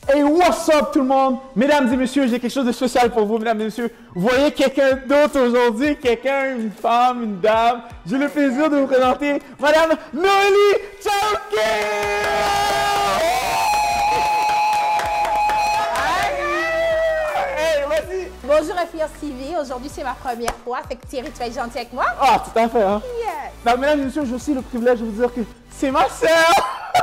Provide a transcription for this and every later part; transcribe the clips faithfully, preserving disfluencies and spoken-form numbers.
Hey, what's up tout le monde? Mesdames et messieurs, j'ai quelque chose de spécial pour vous, mesdames et messieurs. Vous voyez quelqu'un d'autre aujourd'hui, quelqu'un, une femme, une dame. J'ai le plaisir de vous présenter Madame Noélie Tchouké! Hey, vas-y! Bonjour Influence T V, aujourd'hui c'est ma première fois, fait que Thierry, tu vas être gentil avec moi? Ah, tout à fait, hein? Yes! Donc, mesdames et messieurs, j'ai aussi le privilège de vous dire que c'est ma sœur!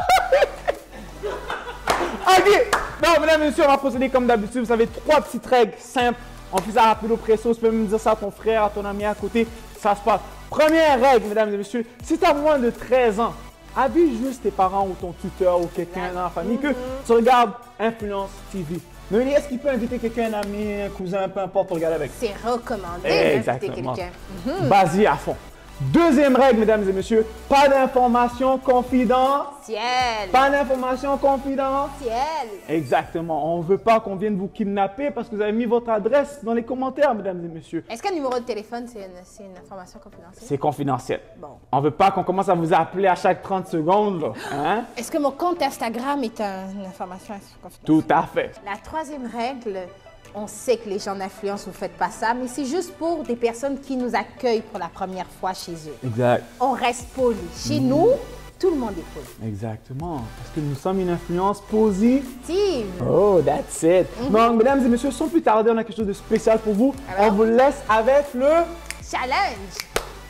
Ok! Non, mesdames et messieurs, on va procéder comme d'habitude. Vous avez trois petites règles simples. On fait ça rapido presso. Tu peux même dire ça à ton frère, à ton ami à côté. Ça se passe. Première règle, mesdames et messieurs, si tu as moins de treize ans, avise juste tes parents ou ton tuteur ou quelqu'un dans la famille que tu regardes Influence T V. Noélie, est-ce qu'il peut inviter quelqu'un, un ami, un cousin, peu importe, pour regarder avec? C'est recommandé d'inviter quelqu'un. Mm-hmm. Vas-y à fond. Deuxième règle, mesdames et messieurs, pas d'informations confidentielles. Pas d'informations confidentielles. Exactement. On ne veut pas qu'on vienne vous kidnapper parce que vous avez mis votre adresse dans les commentaires, mesdames et messieurs. Est-ce qu'un numéro de téléphone, c'est une, une information confidentielle? C'est confidentiel. Bon. On ne veut pas qu'on commence à vous appeler à chaque trente secondes. Là. Hein? Est-ce que mon compte Instagram est un, une information confidentielle? Tout à fait. La troisième règle, on sait que les gens d'influence, vous ne faites pas ça, mais c'est juste pour des personnes qui nous accueillent pour la première fois chez eux. Exact. On reste poli. Chez mmh. nous, tout le monde est poli. Exactement. Parce que nous sommes une influence positive. Oh, that's it. Mm-hmm. Donc, mesdames et messieurs, sans plus tarder, on a quelque chose de spécial pour vous. Alors, on vous laisse avec le challenge.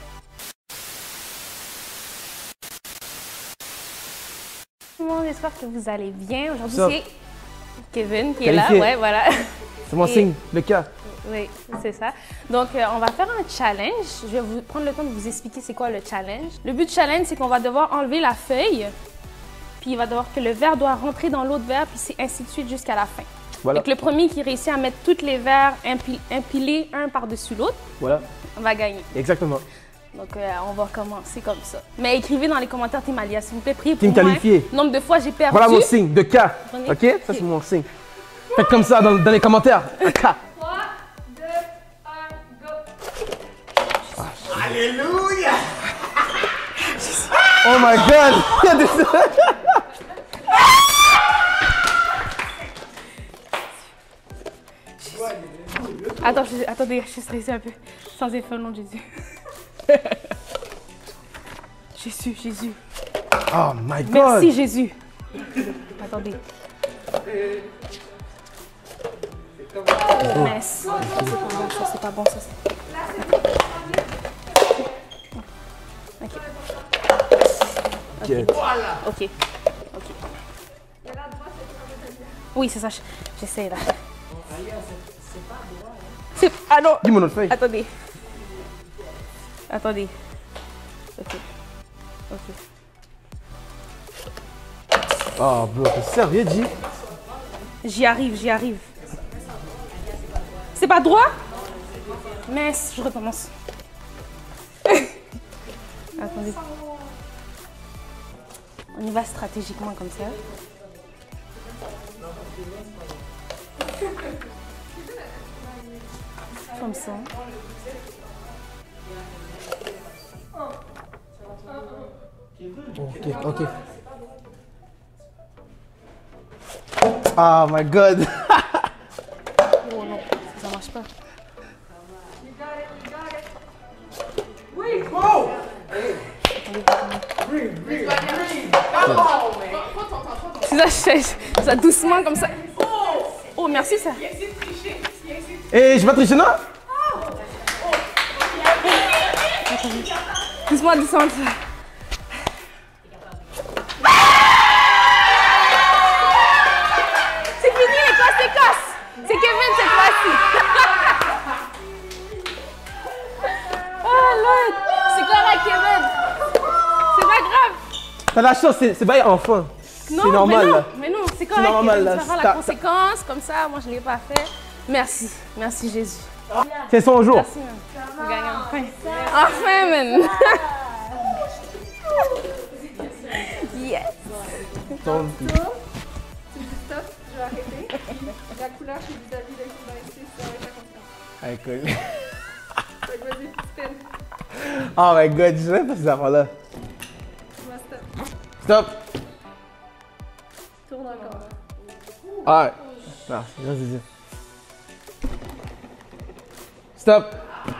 Tout le monde, j'espère que vous allez bien. Aujourd'hui, c'est Kevin qui Qualifié. est là. Ouais, voilà. C'est mon Et... signe, le cas. Oui, c'est ça. Donc, euh, on va faire un challenge. Je vais vous prendre le temps de vous expliquer c'est quoi le challenge. Le but du challenge, c'est qu'on va devoir enlever la feuille, puis il va devoir que le verre doit rentrer dans l'autre verre, puis c'est ainsi de suite jusqu'à la fin. Voilà. Donc, le premier qui réussit à mettre tous les verres empil empilés un par-dessus l'autre, voilà, va gagner. Exactement. Donc, euh, on va commencer comme ça. Mais écrivez dans les commentaires Team Alia, s'il vous plaît. Priez pour Team moi. qualifié. Nombre de fois j'ai perdu. Voilà mon signe, de K. Prenez. OK? Ça, c'est mon signe. Faites comme ça dans, dans les commentaires. Un K. trois, deux, un, go. Alléluia! Oh my God! Il y a des... Attends, je, attendez, je suis stressée un peu. Sans effet au nom de Jésus. Jésus, Jésus. Oh my God! Merci Jésus. Attendez. Oh. Messe. C'est pas bon, ça, c'est pas bon, ça. Ok. Ok. Ok. Ok. Oui, c'est ça. J'essaie là. C'est... Ah non! Dis-moi notre feuille. Attendez. Attendez. Ok. Ok. Oh, bro, t'es sérieux, G? J'y arrive, j'y arrive. C'est pas droit? Mais je recommence. Attendez. On y va stratégiquement comme ça. Comme ça. Ok, ok. Oh my God! Oh non, ça marche pas. Oui, go! C'est ça, je, ça doucement comme ça. Oh, merci ça. Eh, je vais tricher, non? Doucement, doucement. C'est fini les conséquences. C'est Kevin cette fois-ci. Oh Lord. C'est correct Kevin. C'est pas grave. T'as la chance, c'est pas enfant. C'est normal mais non, là. Mais non, c'est correct. Normal, là. Tu vas faire la conséquence comme ça. Moi, je ne l'ai pas fait. Merci. Merci Jésus. C'est son jour. Merci, man. On gagne enfin. Enfin, man. Yes. Ton... Tu dis stop, je vais arrêter. La couleur chez vis-à-vis de ici, ça va être la confiance. Oh my God, je sais pas ces affaires-là. Stop. Stop. Tourne encore. Alright. Merci, vas-y. Stop.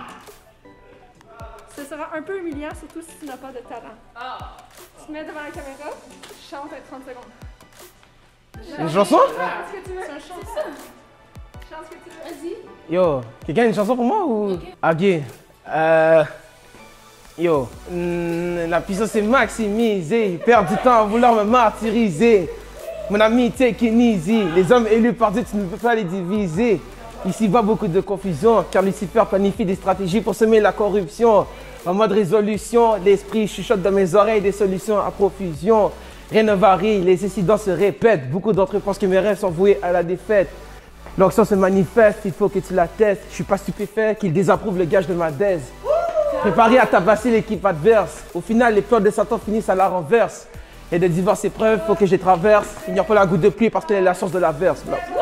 Ce sera un peu humiliant, surtout si tu n'as pas de talent. Tu te mets devant la caméra, chante à trente secondes. Une chanson? Chante ce que tu veux. C'est un chanson. Chante ce que tu veux. Vas-y. Yo, quelqu'un a une chanson pour moi ou? Ok. Ok. Euh. Yo, mm, la puissance est maximisée. Perdre du temps à vouloir me martyriser. Mon ami, take it easy. Les hommes élus par Dieu, tu ne peux pas les diviser. Ici va beaucoup de confusion, car Lucifer planifie des stratégies pour semer la corruption. En mode résolution, l'esprit chuchote dans mes oreilles des solutions à profusion. Rien ne varie, les incidents se répètent. Beaucoup d'entre eux pensent que mes rêves sont voués à la défaite. L'onction se manifeste, il faut que tu la testes. Je suis pas stupéfait qu'il désapprouve le gage de ma dèse. Préparé à tabasser l'équipe adverse. Au final, les plans de Satan finissent à la renverse. Et de diverses épreuves, faut que je les traverse. Il n'y a pas la goutte de pluie parce qu'elle est la source de l'averse.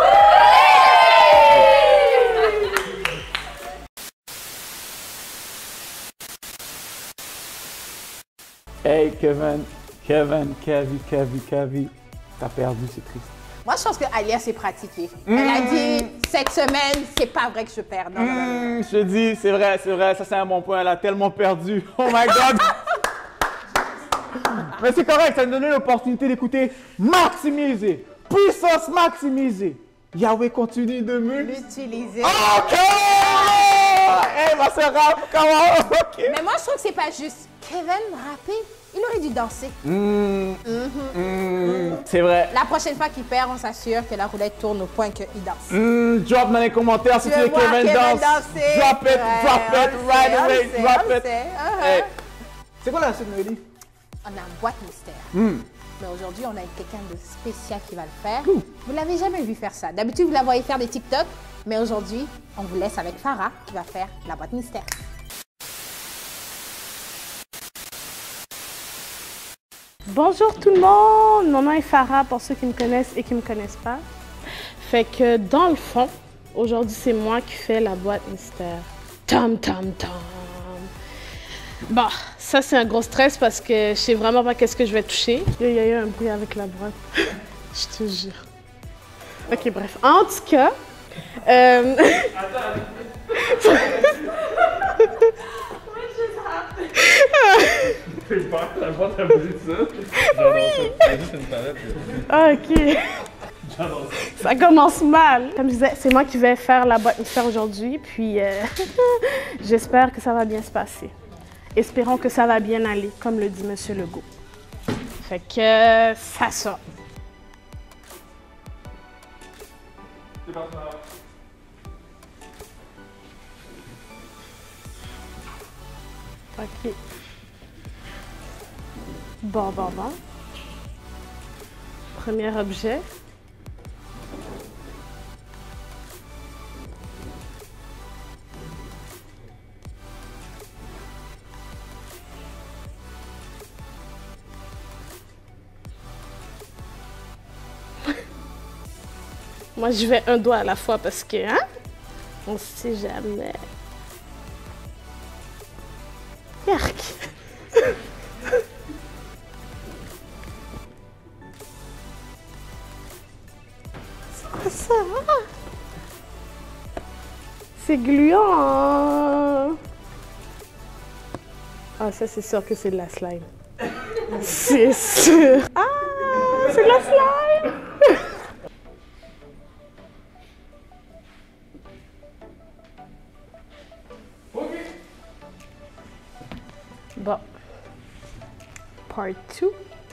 Hey Kevin, Kevin, Kevin, Kevin, Kevin, t'as perdu, c'est triste. Moi, je pense que Alia s'est pratiquée. Elle a dit, cette semaine, c'est pas vrai que je perds. Non, non, non, non. Mmh, je te dis, c'est vrai, c'est vrai, ça c'est un bon point, elle a tellement perdu. Oh my God! Mais c'est correct, ça nous donne l'opportunité d'écouter maximiser, puissance maximisée. Yahweh continue de me... L'utiliser. OK! Hey, ma sœur rap, comment? OK. Mais moi, je trouve que c'est pas juste. Kevin rapper, il aurait dû danser. Mmh. Mm-hmm. Mmh. C'est vrai. La prochaine fois qu'il perd, on s'assure que la roulette tourne au point qu'il danse. Mmh. Drop dans les commentaires si tu veux voir Kevin, Kevin danse. danser. Drop it, Ouais, drop on it, le right sait, on away, le sait, drop on le it. sait. Uh-huh. Hey. C'est quoi la suite, Noélie? On a une boîte mystère. Mmh. Mais aujourd'hui, on a quelqu'un de spécial qui va le faire. Ouh. Vous ne l'avez jamais vu faire ça. D'habitude, vous la voyez faire des TikTok. Mais aujourd'hui, on vous laisse avec Farah qui va faire la boîte mystère. Bonjour tout le monde, mon nom est Farah pour ceux qui me connaissent et qui ne me connaissent pas. Fait que dans le fond, aujourd'hui c'est moi qui fais la boîte mystère. Tam tam tam. Bon, ça c'est un gros stress parce que je sais vraiment pas qu'est-ce que je vais toucher. Il y a eu un bruit avec la boîte, je te jure. Ok bref, en tout cas... Euh... La boîte a bougé de ça. Oui. C'est juste une palette. Ok. Ça commence mal. Comme je disais, c'est moi qui vais faire la boîte mystère aujourd'hui, puis euh, j'espère que ça va bien se passer. Espérons que ça va bien aller, comme le dit Monsieur Legault. Fait que euh, ça sort. C'est parti. Ok. Bon, bon, bon. Premier objet. Moi, je vais un doigt à la fois parce que, hein? On sait jamais. Yark! C'est quoi ça? C'est gluant! Ah, ça, c'est sûr que c'est de la slime. C'est sûr! Ah! C'est de la slime! Bon. Part two.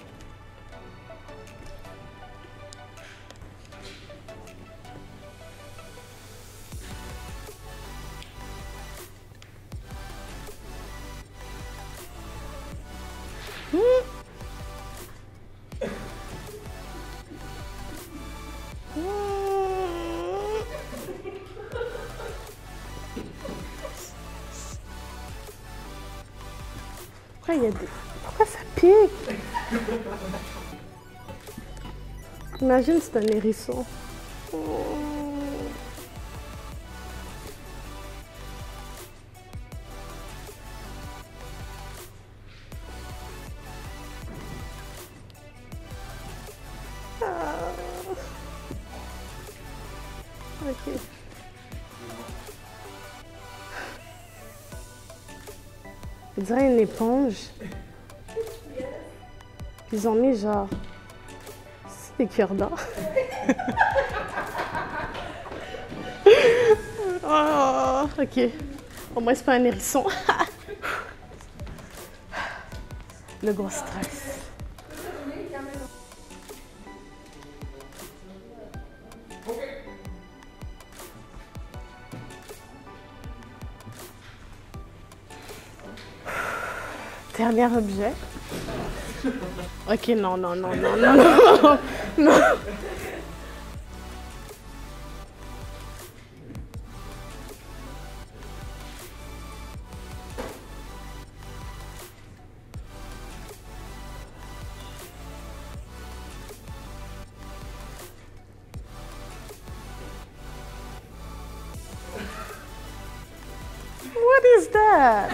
Hmm. Pourquoi il y a des... Pourquoi ça pique? Imagine c'est un hérisson. Ok. On dirait une éponge. Ils ont mis genre... C'est des cure-dents. Oh, ok. Au moins, c'est pas un hérisson. Le gros stress. Dernier objet. Ok, non, non, non, non, non, non, non. What is that?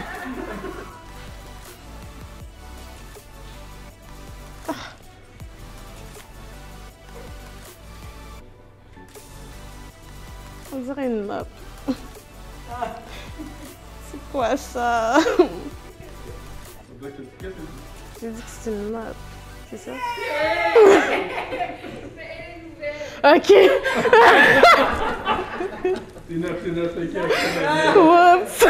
On dirait une mop. C'est quoi ça? J'ai dit que c'est une mop. C'est ça? Ok. C'est neuf, c'est neuf, c'est Oups.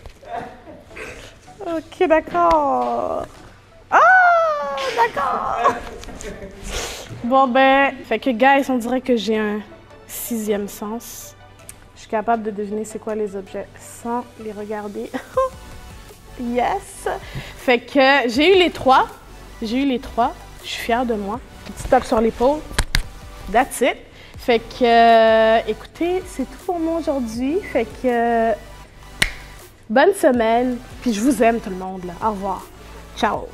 Ok, d'accord. Ah, d'accord. Bon ben, fait que guys, on dirait que j'ai un sixième sens. Je suis capable de deviner c'est quoi les objets sans les regarder. Yes! Fait que j'ai eu les trois. J'ai eu les trois. Je suis fière de moi. Petit tape sur l'épaule. That's it. Fait que, euh, écoutez, c'est tout pour moi aujourd'hui. Fait que, euh, bonne semaine. Puis je vous aime tout le monde, là. Au revoir. Ciao!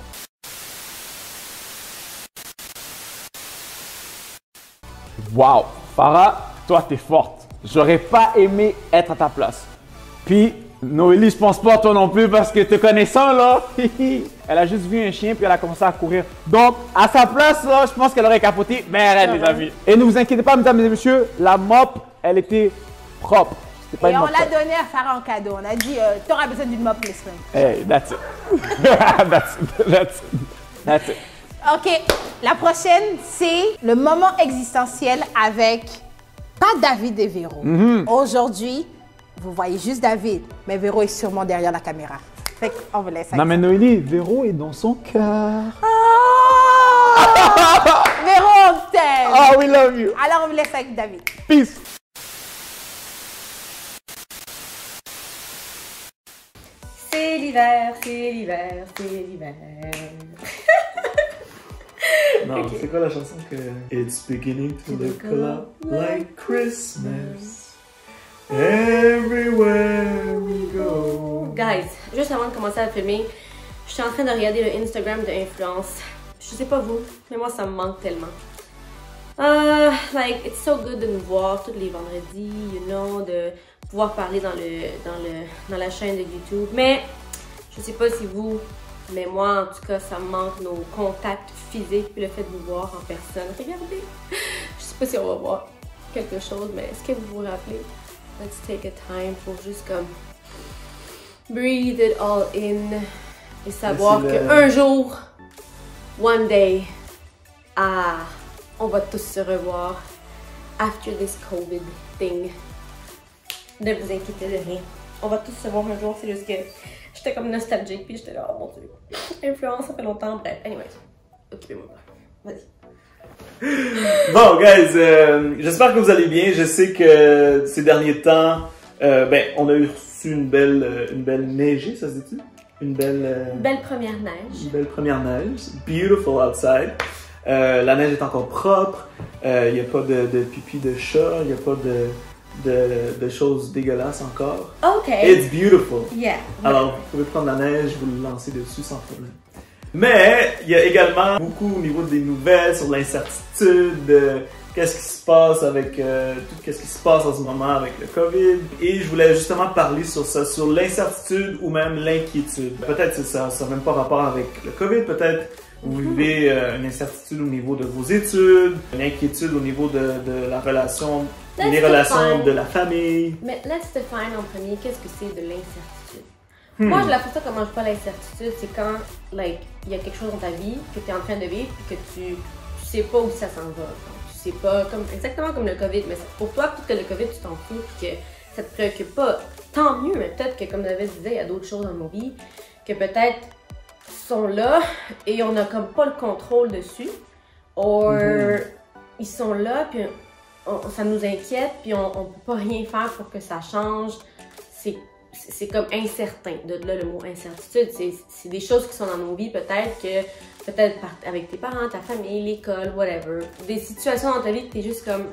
Wow! Farah, toi, t'es forte. J'aurais pas aimé être à ta place. Puis, Noélie, je pense pas toi non plus parce que te connaissant, là, elle a juste vu un chien puis elle a commencé à courir. Donc, à sa place, là, je pense qu'elle aurait capoté. Mais arrête, les amis. Et ne vous inquiétez pas, mesdames et messieurs, la mop, elle était propre. C'était pas Et une on mop l'a propre. donné à Farah en cadeau. On a dit, euh, t'auras besoin d'une mop les semaines. Hey, that's it. that's it. That's it. That's it. Ok, la prochaine, c'est le moment existentiel avec pas David et Véro. Aujourd'hui, vous voyez juste David, mais Véro est sûrement derrière la caméra. Fait qu'on vous laisse avec Non, mais ça. Noélie, Véro est dans son cœur. Ah Véro, on t'aime. Oh, we love you. Alors, on vous laisse avec David. Peace. C'est l'hiver, c'est l'hiver, c'est l'hiver. Non, c'est quoi la chanson que... It's beginning to look a lot like Christmas everywhere we go. Guys, juste avant de commencer à filmer, je suis en train de regarder le Instagram de Influence. Je sais pas vous, mais moi ça me manque tellement. Uh, like, it's so good de nous voir tous les vendredis, you know, de pouvoir parler dans, le, dans, le, dans la chaîne de YouTube. Mais je sais pas si vous, mais moi en tout cas, ça me manque nos contacts physiques et le fait de vous voir en personne. Regardez, je sais pas si on va voir quelque chose, mais est-ce que vous vous rappelez? Let's take a time pour juste comme breathe it all in et savoir le... qu'un jour, one day, ah, on va tous se revoir after this COVID thing. Ne vous inquiétez de rien. On va tous se voir un jour, c'est juste que j'étais comme nostalgique puis j'étais là, oh mon dieu, Influence, ça fait longtemps, bref, anyways, occupez-moi pas, vas-y. Bon, guys, euh, j'espère que vous allez bien. Je sais que ces derniers temps, euh, ben, on a eu reçu une belle, euh, une belle neigée, ça se dit-tu? Une belle... Euh, Belle première neige. Une belle première neige. Beautiful outside. Euh, la neige est encore propre. Il euh, n'y a pas de, de pipi de chat. Il n'y a pas de, de, de choses dégueulasses encore. Ok. It's beautiful. Yeah. Alors, vous pouvez prendre la neige, vous le lancer dessus sans problème. Mais il y a également beaucoup au niveau des nouvelles sur l'incertitude. Euh, qu'est-ce qui se passe avec euh, tout qu'est-ce qui se passe en ce moment avec le COVID. Et je voulais justement parler sur ça, sur l'incertitude ou même l'inquiétude. Peut-être que ça n'a même pas rapport avec le COVID, peut-être vous vivez euh, une incertitude au niveau de vos études, une inquiétude au niveau de, de la relation, Let's les relations define. de la famille. Mais let's define en premier, qu'est-ce que c'est de l'incertitude? Hmm. Moi, je la façon comment je vois l'incertitude, c'est quand, like, il y a quelque chose dans ta vie que tu es en train de vivre et que tu, tu sais pas où ça s'en va. Donc, tu sais pas, comme, exactement comme le COVID, mais pour toi, peut-être que le COVID, tu t'en fous et que ça te préoccupe pas. Tant mieux, mais peut-être que, comme David disait, il y a d'autres choses dans nos vies que peut-être sont là et on n'a comme pas le contrôle dessus. Ou mm-hmm. ils sont là, puis on, ça nous inquiète, puis on, on peut pas rien faire pour que ça change. C'est c'est comme incertain. De là, le mot incertitude, c'est des choses qui sont dans nos vies, peut-être que, peut-être avec tes parents, ta famille, l'école, whatever. Des situations dans ta vie que t'es juste comme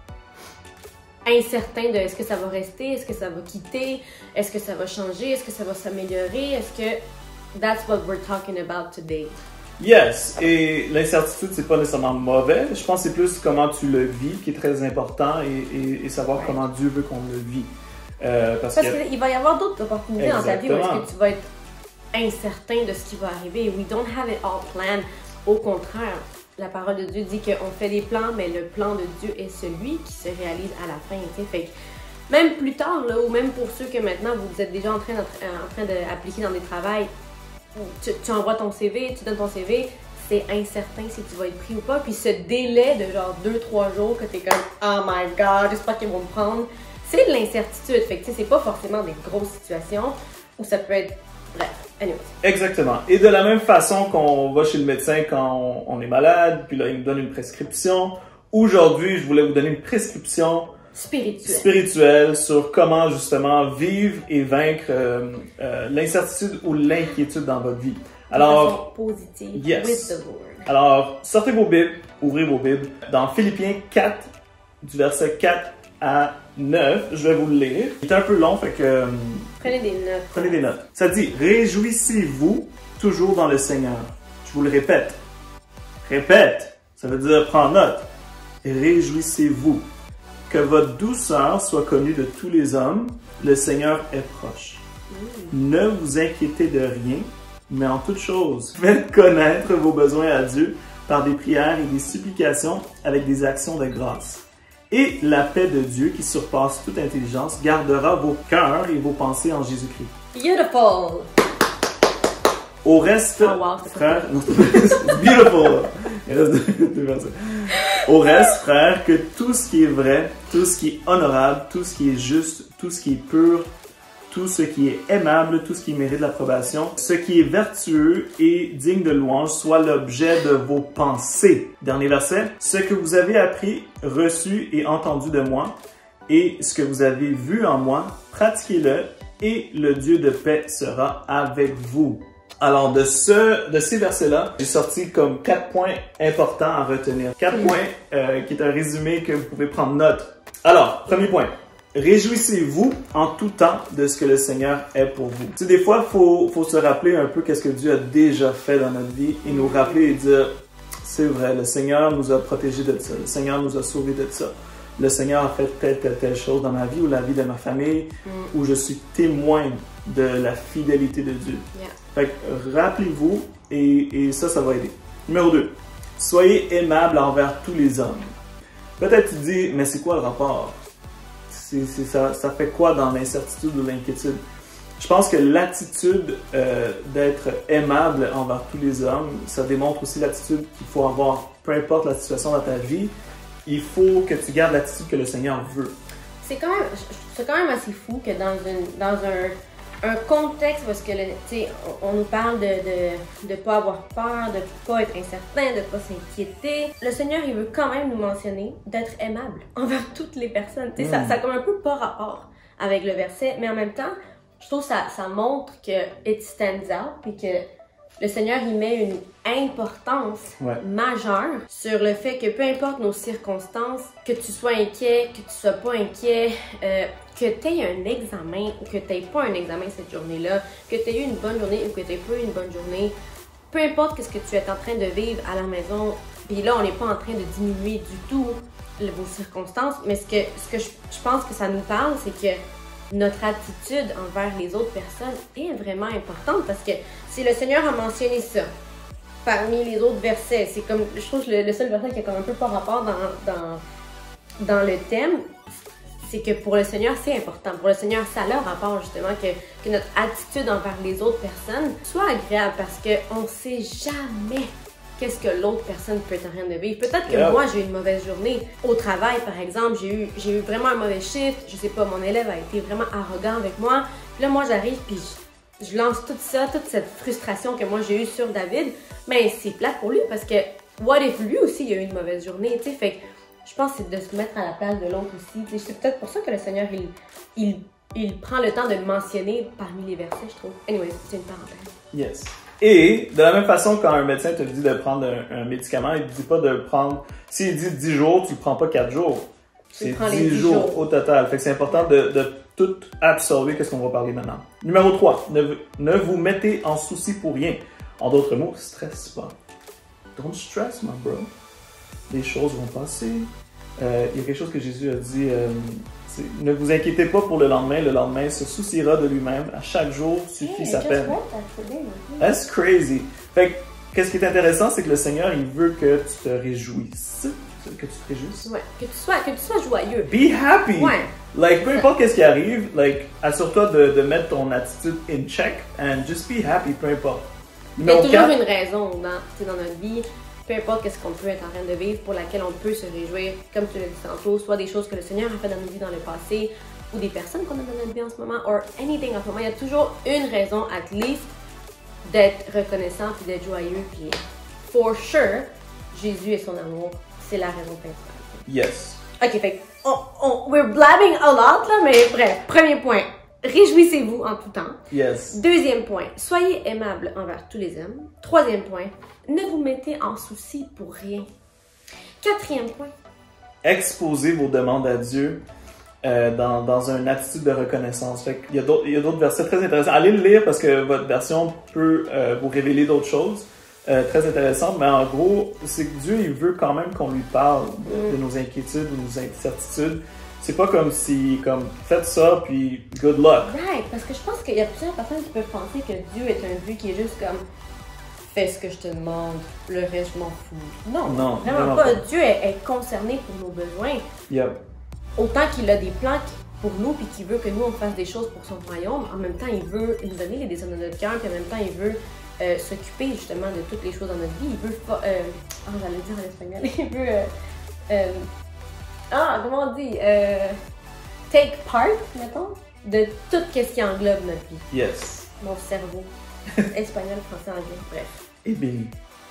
incertain de est-ce que ça va rester, est-ce que ça va quitter, est-ce que ça va changer, est-ce que ça va s'améliorer, est-ce que that's what we're talking about today. Yes, et l'incertitude, c'est pas nécessairement mauvais. Je pense que c'est plus comment tu le vis qui est très important et, et, et savoir ouais. comment Dieu veut qu'on le vit. Euh, parce parce qu'il que va y avoir d'autres opportunités Exactement. dans ta vie où est-ce que tu vas être incertain de ce qui va arriver. We don't have it all planned. Au contraire, la parole de Dieu dit qu'on fait des plans, mais le plan de Dieu est celui qui se réalise à la fin. Fait que même plus tard, là, ou même pour ceux que maintenant vous êtes déjà en train, en train d'appliquer dans des travails, tu, tu envoies ton C V, tu donnes ton C V, c'est incertain si tu vas être pris ou pas. Puis ce délai de genre deux trois jours que t'es comme « Oh my God, j'espère qu'ils vont me prendre », c'est de l'incertitude. Fait que c'est pas forcément des grosses situations où ça peut être... Bref, anyways. Exactement. Et de la même façon qu'on va chez le médecin quand on, on est malade, puis là, il nous donne une prescription. Aujourd'hui, je voulais vous donner une prescription spirituelle, spirituelle sur comment justement vivre et vaincre euh, euh, l'incertitude ou l'inquiétude dans votre vie. Alors, positive, yes. with the Lord. Alors, sortez vos Bibles, ouvrez vos Bibles. Dans Philippiens quatre, du verset quatre à neuf, je vais vous le lire. Il est un peu long, fait que... Euh, prenez des notes. Prenez des notes. Ça dit, réjouissez-vous toujours dans le Seigneur. Je vous le répète. Répète, ça veut dire prends note. Réjouissez-vous. Que votre douceur soit connue de tous les hommes. Le Seigneur est proche. Mm. Ne vous inquiétez de rien, mais en toute chose, faites connaître vos besoins à Dieu par des prières et des supplications avec des actions de grâce. Et la paix de Dieu, qui surpasse toute intelligence, gardera vos cœurs et vos pensées en Jésus-Christ. Beautiful! Au reste, oh wow, frère, beautiful! Il reste deux versets. Au reste, frère, que tout ce qui est vrai, tout ce qui est honorable, tout ce qui est juste, tout ce qui est pur, tout ce qui est aimable, tout ce qui mérite l'approbation, ce qui est vertueux et digne de louange soit l'objet de vos pensées. Dernier verset. Ce que vous avez appris, reçu et entendu de moi, et ce que vous avez vu en moi, pratiquez-le, et le Dieu de paix sera avec vous. Alors, de, ce, de ces versets-là, j'ai sorti comme quatre points importants à retenir. Quatre points euh, qui est un résumé que vous pouvez prendre note. Alors, premier point. Réjouissez-vous en tout temps de ce que le Seigneur est pour vous. Tu sais, des fois, il faut, faut se rappeler un peu qu'est-ce que Dieu a déjà fait dans notre vie et nous rappeler et dire, c'est vrai, le Seigneur nous a protégés de ça, le Seigneur nous a sauvés de ça. Le Seigneur a fait telle, telle, telle chose dans ma vie ou la vie de ma famille, mm. où je suis témoin de la fidélité de Dieu. Yeah. Fait que rappelez-vous et, et ça, ça va aider. Numéro deux. Soyez aimable envers tous les hommes. Peut-être tu te dis, mais c'est quoi le rapport? C'est, c'est, ça, ça fait quoi dans l'incertitude ou l'inquiétude? Je pense que l'attitude euh, d'être aimable envers tous les hommes, ça démontre aussi l'attitude qu'il faut avoir, peu importe la situation dans ta vie. Il faut que tu gardes l'attitude que le Seigneur veut. C'est quand même, c'est quand même assez fou que dans, une, dans un, un contexte, parce que on, on nous parle de ne de, de pas avoir peur, de pas être incertain, de pas s'inquiéter. Le Seigneur, il veut quand même nous mentionner d'être aimable envers toutes les personnes. Mm. Ça, ça a comme un peu pas rapport avec le verset, mais en même temps, je trouve que ça, ça montre que it stands out, puis que le Seigneur, il met une importance ouais. majeure sur le fait que peu importe nos circonstances, que tu sois inquiet, que tu sois pas inquiet, euh, que tu aies un examen ou que tu n'aies pas un examen cette journée-là, que tu aies eu une bonne journée ou que tu n'aies pas eu une bonne journée, peu importe ce que tu es en train de vivre à la maison, puis là, on n'est pas en train de diminuer du tout vos circonstances, mais ce que, ce que je, je pense que ça nous parle, c'est que notre attitude envers les autres personnes est vraiment importante parce que si le Seigneur a mentionné ça parmi les autres versets, c'est comme, je trouve que le, le seul verset qui a comme un peu pas rapport dans, dans, dans le thème, c'est que pour le Seigneur, c'est important. Pour le Seigneur, ça a leur rapport justement que, que notre attitude envers les autres personnes soit agréable parce qu'on sait jamais qu'est-ce que l'autre personne peut être en train de vivre. Peut-être que Yeah. moi, j'ai eu une mauvaise journée. Au travail, par exemple, j'ai eu, j'ai eu vraiment un mauvais shift. Je sais pas, mon élève a été vraiment arrogant avec moi. Puis là, moi, j'arrive, puis je, je lance tout ça, toute cette frustration que moi, j'ai eue sur David. Mais c'est plate pour lui parce que, what if lui aussi, il a eu une mauvaise journée, tu sais. Fait que je pense que c'est de se mettre à la place de l'autre aussi. Tu sais, c'est peut-être pour ça que le Seigneur, il, il, il prend le temps de le mentionner parmi les versets, je trouve. Anyway, c'est une parenthèse. Yes. Et de la même façon, quand un médecin te dit de prendre un, un médicament, il ne dit pas de le prendre. S'il dit dix jours, tu ne le prends pas quatre jours. Tu C'est prends les dix dix jours, jours au total. Fait que c'est important de, de tout absorber, qu'est-ce qu'on va parler maintenant. Numéro trois, ne, ne vous mettez en souci pour rien. En d'autres mots, stresse pas. Don't stress, my bro. Les choses vont passer. Euh, il y a quelque chose que Jésus a dit, euh, c'est, ne vous inquiétez pas pour le lendemain, le lendemain se souciera de lui-même. À chaque jour suffit sa peine. That's crazy. Fait que, qu'est-ce qui est intéressant, c'est que le Seigneur, il veut que tu te réjouisses. Que tu te réjouisses. Ouais, que tu sois, que tu sois joyeux. Be happy! Ouais. Like, peu importe qu'est-ce qui arrive, like, assure-toi de, de mettre ton attitude in check and just be happy, peu importe. Il y a Numéro toujours quatre, une raison dans, tu sais, dans notre vie, peu importe qu'est-ce qu'on peut être en train de vivre, pour laquelle on peut se réjouir, comme tu l'as dit tantôt, soit des choses que le Seigneur a fait dans nos vies dans le passé, ou des personnes qu'on a dans notre vie en ce moment, or anything en ce moment. Il y a toujours une raison, at least, d'être reconnaissant puis d'être joyeux. Puis, for sure, Jésus et son amour, c'est la raison principale. yes. Ok, fait on, on, we're blabbing a lot, là, mais bref, premier point, réjouissez-vous en tout temps. Yes. Deuxième point, soyez aimable envers tous les hommes. Troisième point, ne vous mettez en souci pour rien. Quatrième point, Exposez vos demandes à Dieu euh, dans, dans une attitude de reconnaissance. Fait qu'il y a d'autres, il y a d'autres versets très intéressants. Allez le lire parce que votre version peut euh, vous révéler d'autres choses euh, très intéressantes. Mais en gros, c'est que Dieu, il veut quand même qu'on lui parle de, de nos inquiétudes ou de nos incertitudes. C'est pas comme si, comme, faites ça, puis good luck. right, parce que je pense qu'il y a plusieurs personnes qui peuvent penser que Dieu est un Dieu qui est juste comme fais ce que je te demande, le reste je m'en fous. Non, Non, vraiment, vraiment pas. pas. Dieu est, est concerné pour nos besoins. Yep. Autant qu'il a des plans qui- pour nous, puis qu'il veut que nous on fasse des choses pour son royaume, en même temps il veut nous donner les désirs de notre cœur, puis en même temps il veut euh, s'occuper justement de toutes les choses dans notre vie. Il veut pas. Euh, ah, j'allais dire en espagnol. Il veut. Euh, euh, ah, comment on dit euh, take part, mettons, de tout ce qui englobe notre vie. Yes. Mon cerveau. Espagnol, français, anglais, bref. Et béni.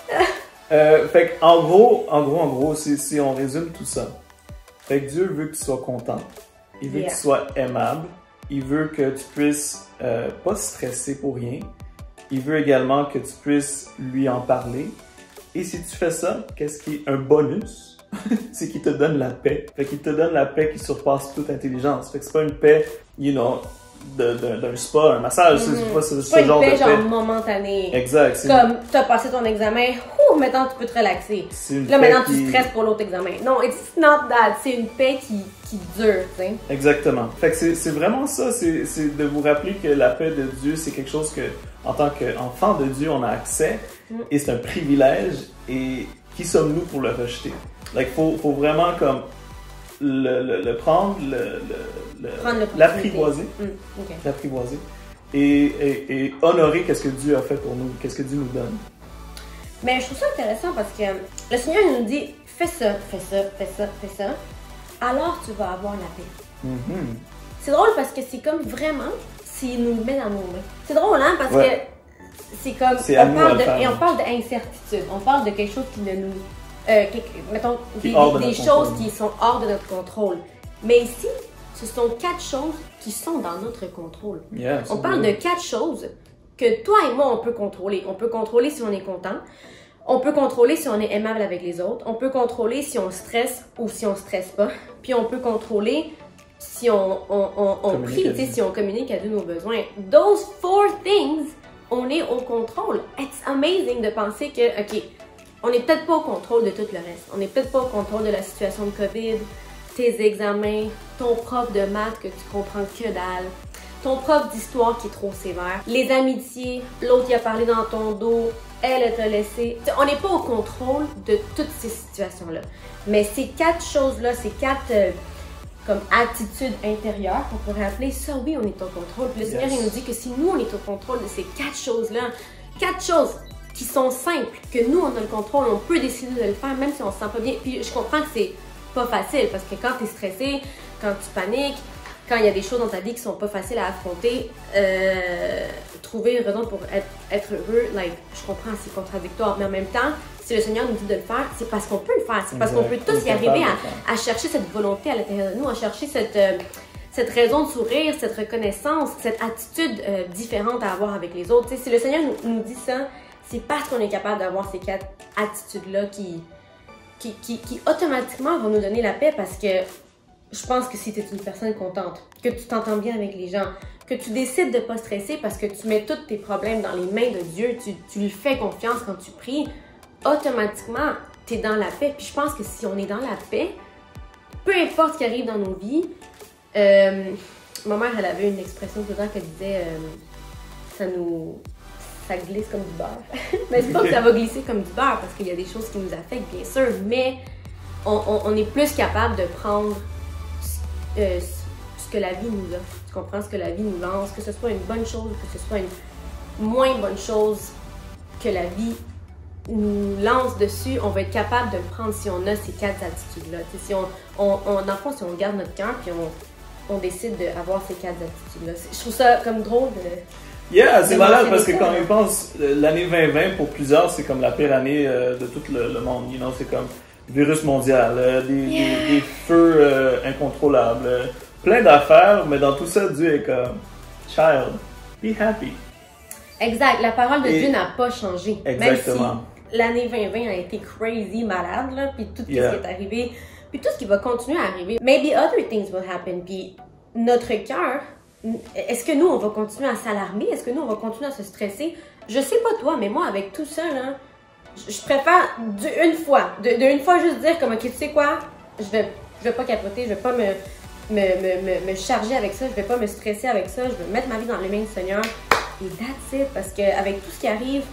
euh, fait que, en gros, en gros, en gros, si, si on résume tout ça, fait que Dieu veut que tu sois content. Il veut Yeah. que tu sois aimable. Il veut que tu puisses euh, pas stresser pour rien. Il veut également que tu puisses lui en parler. Et si tu fais ça, qu'est-ce qui est un bonus? C'est qu'il te donne la paix. Fait qu'il te donne la paix qui surpasse toute intelligence. Fait que c'est pas une paix, you know, de- de- d'un spa, un massage. C'est Mhm. pas ce, C'est ce pas une genre paix de genre paix. momentanée. Exact. C'est Comme t'as passé ton examen, ouh, maintenant tu peux te relaxer. c'est une Là paix maintenant qui- tu stresses pour l'autre examen. Non, it's not that. C'est une paix qui, qui dure, tu sais. Exactement. Fait que c'est c'est vraiment ça, c'est c'est de vous rappeler que la paix de Dieu, c'est quelque chose que, en tant qu'enfant de Dieu, on a accès, Mm. et c'est un privilège, et qui sommes-nous pour le rejeter? Like, faut, faut vraiment comme le, le, le prendre, le, le, le- Prendre l'opportunité. l'apprivoiser, Mm, ok. l'apprivoiser, et, et, et honorer qu'est-ce que Dieu a fait pour nous, qu'est-ce que Dieu nous donne. Mais je trouve ça intéressant parce que le Seigneur il nous dit fais ça, fais ça, fais ça, fais ça, alors tu vas avoir la paix. Mhm. C'est drôle parce que c'est comme vraiment s'il nous le met dans nos mains. C'est drôle, hein, parce Ouais. que c'est comme C'est à on nous parle à le de faire. et on parle d'incertitude, on parle de quelque chose qui ne nous euh, quelque- mettons Qui des, est hors de des notre choses contrôle. qui sont hors de notre contrôle. Mais ici, ce sont quatre choses qui sont dans notre contrôle. Yeah, On absolument. parle de quatre choses que toi et moi, on peut contrôler. On peut contrôler si on est content. On peut contrôler si on est aimable avec les autres. On peut contrôler si on stresse ou si on stresse pas. Puis on peut contrôler si on, on, on, on Communique prie, à tu sais, Dieu. si on communique à Dieu nos besoins. Those four things, on est au contrôle. It's amazing de penser que, OK, on n'est peut-être pas au contrôle de tout le reste. On n'est peut-être pas au contrôle de la situation de COVID, tes examens, ton prof de maths que tu comprends que dalle, ton prof d'histoire qui est trop sévère, les amitiés, l'autre qui a parlé dans ton dos, elle, elle t'a laissé. On n'est pas au contrôle de toutes ces situations-là. Mais ces quatre choses-là, ces quatre euh, comme attitudes intérieures, on pourrait appeler ça, oui, on est au contrôle. Puis le yes. Seigneur, il nous dit que si nous, on est au contrôle de ces quatre choses-là, quatre choses qui sont simples, que nous, on a le contrôle, on peut décider de le faire, même si on se sent pas bien. Puis je comprends que c'est pas facile, parce que quand tu es stressé, quand tu paniques, quand il y a des choses dans ta vie qui sont pas faciles à affronter, euh, trouver une raison pour être, être heureux, like, je comprends, c'est contradictoire, mais en même temps, si le Seigneur nous dit de le faire, c'est parce qu'on peut le faire, c'est parce qu'on peut tous y arriver à, à chercher cette volonté à l'intérieur de nous, à chercher cette, euh, cette raison de sourire, cette reconnaissance, cette attitude euh, différente à avoir avec les autres. T'sais, si le Seigneur nous, nous dit ça, c'est parce qu'on est capable d'avoir ces quatre attitudes-là qui, qui, qui, qui automatiquement vont nous donner la paix, parce que je pense que si tu es une personne contente, que tu t'entends bien avec les gens, que tu décides de ne pas stresser parce que tu mets tous tes problèmes dans les mains de Dieu, tu, tu lui fais confiance quand tu pries, automatiquement, tu es dans la paix. Puis je pense que si on est dans la paix, peu importe ce qui arrive dans nos vies, euh, ma mère, elle avait une expression tout le temps qu'elle disait euh, ça nous... ça glisse comme du beurre. Mais c'est pas que ça va glisser comme du beurre parce qu'il y a des choses qui nous affectent, bien sûr, mais on, on, on est plus capable de prendre Euh, ce que la vie nous offre. Tu comprends? Ce que la vie nous lance, que ce soit une bonne chose, que ce soit une moins bonne chose que la vie nous lance dessus, on va être capable de le prendre si on a ces quatre attitudes-là. Si on, on, on, en fond, si on garde notre cœur puis on, on décide d'avoir ces quatre attitudes-là. Je trouve ça comme drôle de... Yeah, c'est malade parce que quand on pense, l'année vingt vingt pour plusieurs, c'est comme la pire année euh, de tout le, le monde. You know? C'est comme virus mondial, euh, des, yeah. des, des feux euh, incontrôlables, euh, plein d'affaires, mais dans tout ça, Dieu est comme child, be happy. Exact, la parole de Et... Dieu n'a pas changé. Exactement. Même si l'année vingt vingt a été crazy, malade, là, puis tout yeah. ce qui est arrivé, puis tout ce qui va continuer à arriver. Maybe other things will happen, puis notre cœur, est-ce que nous, on va continuer à s'alarmer? Est-ce que nous, on va continuer à se stresser? Je sais pas toi, mais moi, avec tout ça, là, je préfère d'une fois, d'une fois juste dire comme, ok, tu sais quoi, je vais, je vais pas capoter, je vais pas me, me, me, me, me charger avec ça, je vais pas me stresser avec ça, je vais mettre ma vie dans les mains du Seigneur. Et that's it, parce qu'avec tout ce qui arrive,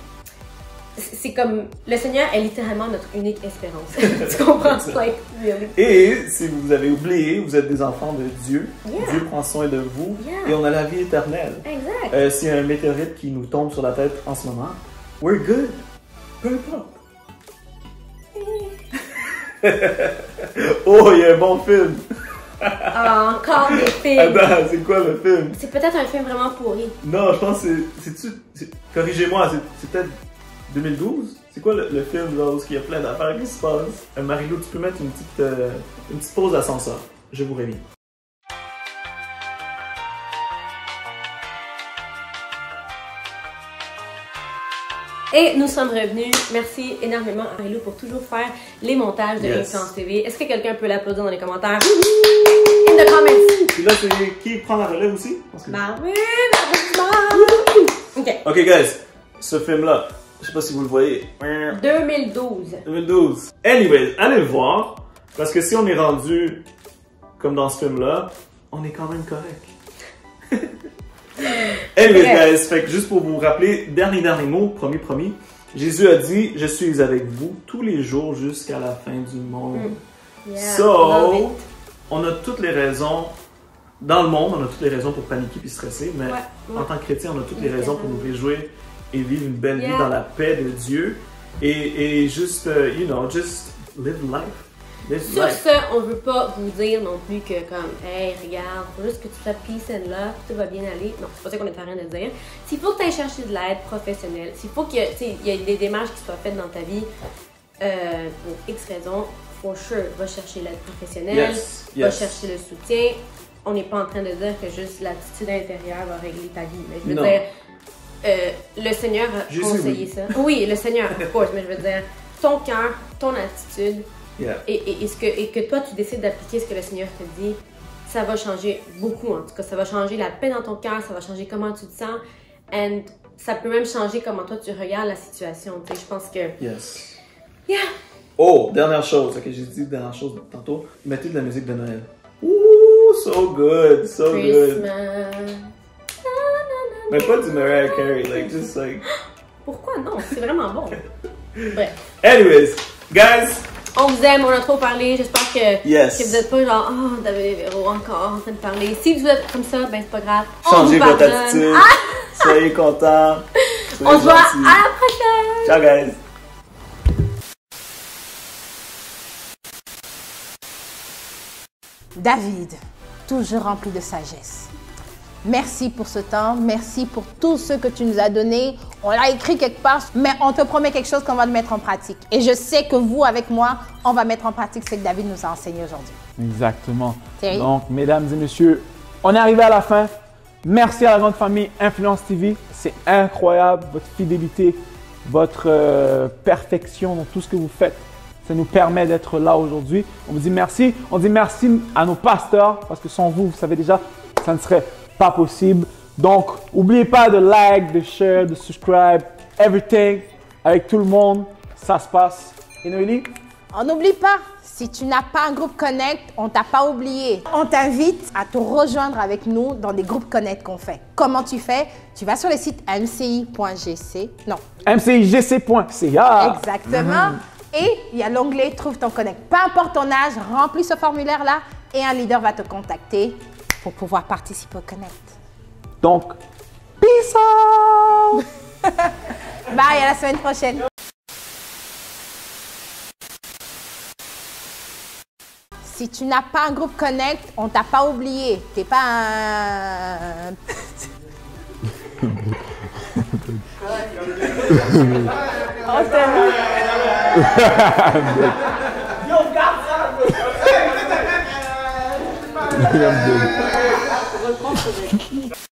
c'est comme, le Seigneur est littéralement notre unique espérance. Tu comprends? Like, really. Et si vous avez oublié, vous êtes des enfants de Dieu, yeah. Dieu prend soin de vous, yeah. et on a la vie éternelle. Exact. Euh, S'il y a un météorite qui nous tombe sur la tête en ce moment, we're good. Peu importe. Oh, il y a un bon film. Ah, encore des films. Attends, c'est quoi le film? C'est peut-être un film vraiment pourri. Non, je pense que c'est... Corrigez-moi, c'est peut-être deux mille douze? C'est quoi le, le film là où il y a plein d'affaires qui se passent? Euh, Marie-Lou, tu peux mettre une petite, euh, une petite pause d'ascenseur. Je vous reviens. Et nous sommes revenus. Merci énormément à Marie-Lou pour toujours faire les montages de yes. Influence T V. Est-ce que quelqu'un peut l'applaudir dans les commentaires? In the comments! Puis là, c'est qui prend la relève aussi? Que... Marvin! Applaudissements! Ok. Ok, guys. Ce film-là, je sais pas si vous le voyez. deux mille douze. deux mille douze. Anyway, allez le voir. Parce que si on est rendu comme dans ce film-là, on est quand même correct. Anyway, guys, fait que juste pour vous rappeler, dernier, dernier mot, promis, promis. Jésus a dit, je suis avec vous tous les jours jusqu'à la fin du monde. Mm. Yeah, so, on a toutes les raisons, dans le monde, on a toutes les raisons pour paniquer puis stresser, mais ouais, ouais. en tant que chrétien, on a toutes les raisons pour nous réjouir et vivre une belle yeah. vie dans la paix de Dieu. Et, et juste, uh, you know, just live life. Sur life. Ça, on veut pas vous dire non plus que comme, hey, regarde, faut juste que tu fasses peace and love, tout va bien aller. Non, c'est pas ça qu'on est en train de dire. S'il faut que tu ailles chercher de l'aide professionnelle, s'il faut qu'il y ait des démarches qui soient faites dans ta vie, euh, pour X raisons, for sure, va chercher l'aide professionnelle, yes. va yes. chercher le soutien. On n'est pas en train de dire que juste l'attitude intérieure va régler ta vie. Mais je veux non. dire, euh, le Seigneur a Jésus, conseillé oui. ça. Oui, le Seigneur, of course, mais je veux dire, ton cœur, ton attitude, yeah. et, et, et, ce que, et que toi tu décides d'appliquer ce que le Seigneur te dit, ça va changer beaucoup en tout cas. Ça va changer la paix dans ton cœur, ça va changer comment tu te sens, and ça peut même changer comment toi tu regardes la situation. Tu sais, je pense que yes. Yeah. Oh, dernière chose, ok, j'ai dit dernière chose tantôt. Mettez de la musique de Noël. Ouh, so good, so good. Christmas. Mais pas du Mariah Carey, like, just like... Pourquoi non? C'est vraiment bon. Bref. Anyways, guys. On vous aime, on a trop parlé. J'espère que, Yes. que vous n'êtes pas genre, oh, David et Véro encore en train de parler. Si vous êtes comme ça, ben c'est pas grave. On Changez vous votre pardonne. attitude. Ah! Soyez contents. Soyez On se voit gentils. à la prochaine! Ciao, guys. David, toujours rempli de sagesse. Merci pour ce temps, merci pour tout ce que tu nous as donné. On l'a écrit quelque part, mais on te promet quelque chose qu'on va le mettre en pratique. Et je sais que vous, avec moi, on va mettre en pratique ce que David nous a enseigné aujourd'hui. Exactement. Thierry? Donc, mesdames et messieurs, on est arrivé à la fin. Merci à la grande famille Influence T V. C'est incroyable, votre fidélité, votre euh, perfection dans tout ce que vous faites. Ça nous permet d'être là aujourd'hui. On vous dit merci. On dit merci à nos pasteurs parce que sans vous, vous savez déjà, ça ne serait pas possible. Donc, n'oubliez pas de like, de share, de subscribe, everything avec tout le monde. Ça se passe. Et Noélie? On n'oublie pas, si tu n'as pas un groupe Connect, on ne t'a pas oublié. On t'invite à te rejoindre avec nous dans des groupes Connect qu'on fait. Comment tu fais? Tu vas sur le site m c i point g c. Non. m c i g c point c a. Exactement. Et il y a l'onglet Trouve ton Connect. Peu importe ton âge, remplis ce formulaire-là et un leader va te contacter pour pouvoir participer au Connect. Donc, peace out! Bye, à la semaine prochaine. Si tu n'as pas un groupe Connect, on t'a pas oublié. T'es pas un... Oh, Yo, garde ça!